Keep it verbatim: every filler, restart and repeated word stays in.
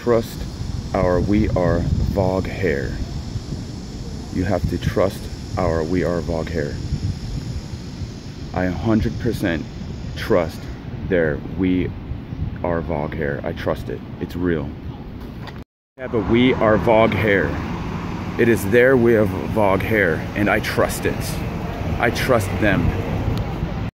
trust our We Are V O G hair. You have to trust our We Are V O G hair. I one hundred percent trust their We Are V O G hair. I trust it. It's real. I have a We Are V O G hair. It is their way of V O G hair, and I trust it. I trust them.